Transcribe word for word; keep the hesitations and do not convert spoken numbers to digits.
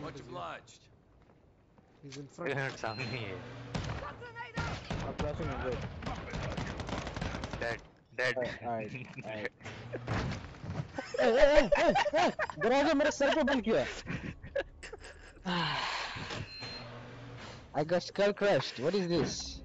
Much obliged. He's in front. सामने ही है. I'm flashing him. Wait. Dead. Dead. Alright, alright. ए ए ए ए दरवाजा मेरे sir पे बंद किया. I got skull crushed. What is this?